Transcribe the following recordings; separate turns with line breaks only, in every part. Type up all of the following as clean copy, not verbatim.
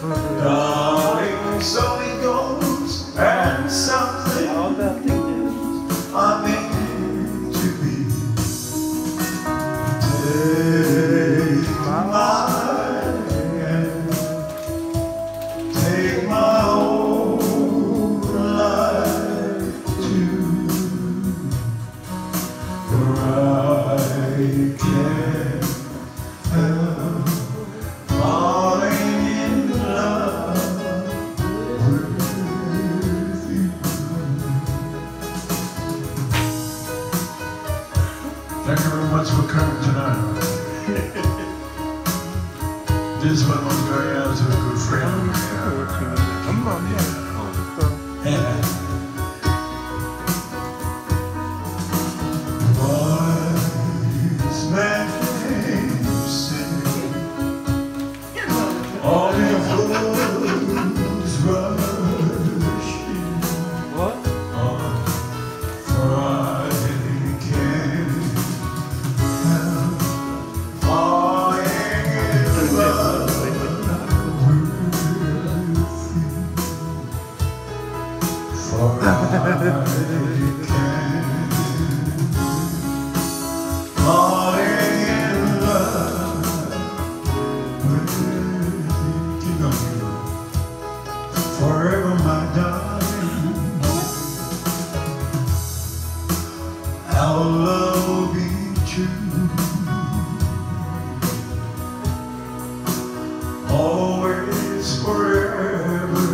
Darling, so it goes, and something I meant to be. Take my hand, take my whole life too, for I can't help falling in love with you. Thank you very much for coming tonight. This one was going out to a good friend. Wise man say, all the fools rushing on, for I can't help falling in love with you, for I can't falling in love with you. Keep going. Forever, my darling, our love will be true, always, forever.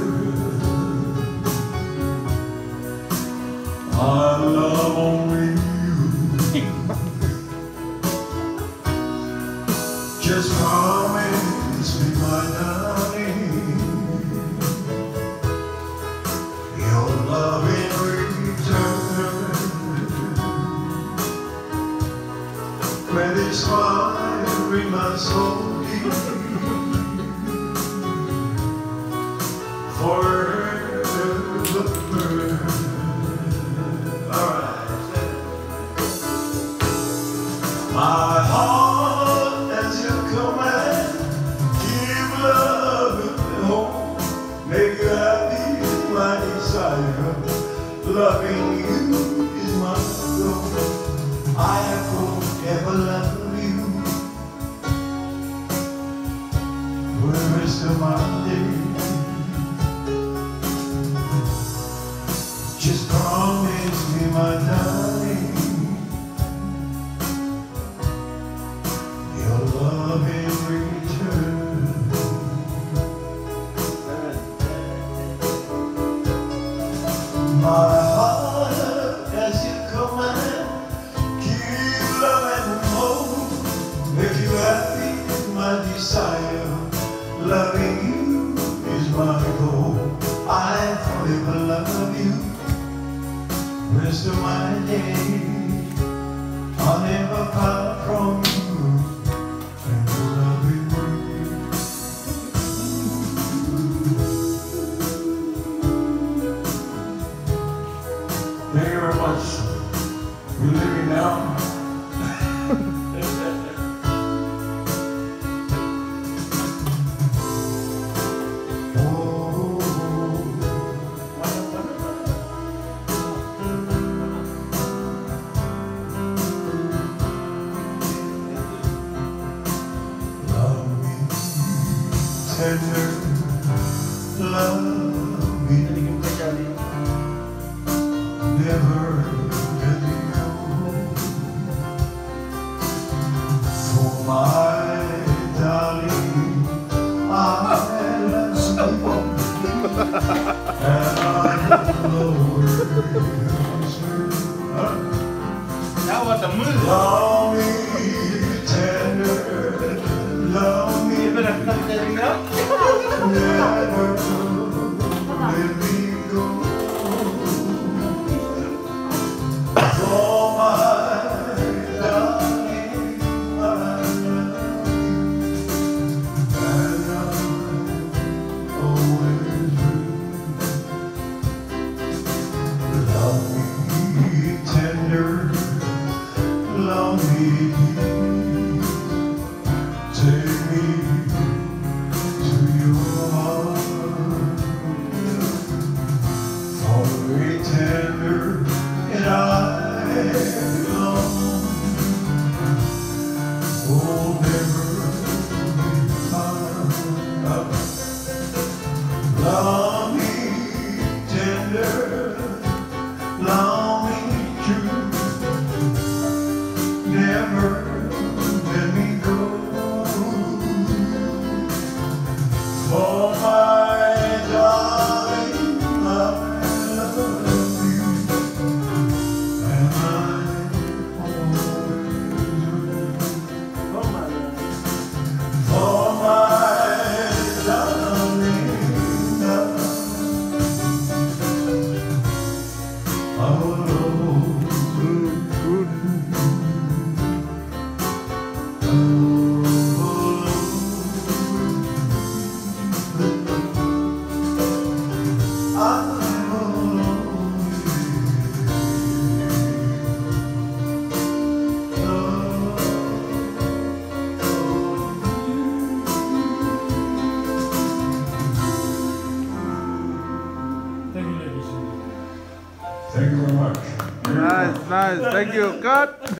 I love only you. Just promise me, my darling, your love in return. May this fire in my soul deep forever burn. Alright. My heart as your command, give love and hope, make you happy is my desire. Loving you is my goal. I forever love you for the rest of my days. Just promise me, my darling, your love in return. My heart as you command, give love and hope, make you happy is my desire. Loving you is my goal. I forever love you, rest of my days. I'll never part from you, and love you. Thank you very much. We're leaving now. Tender, love me, never let me go. For my darling, I love you, and I will always
That was a move.
love me, tender, love me.
You better cut that up.
Never let me go. For my darling, I love you, and I always will. Love me tender, love me deep, take me to Love me tender, love me true, never let me go. For my darling, I love you, and I always will. For my Thank you very much.
Nice. Thank you. Cut.